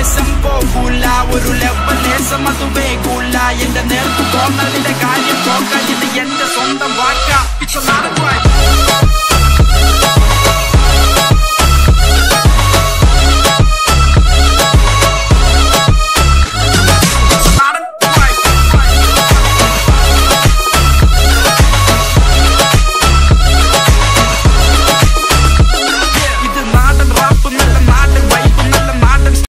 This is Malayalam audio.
ദേശം പോകൂല ഒരു ലെവലേശം അത് വേകൂല എന്റെ നേർക്ക് പോകുന്നതിന്റെ കാര്യം പോക്ക ഇത് എന്റെ സ്വന്തം വാക്ക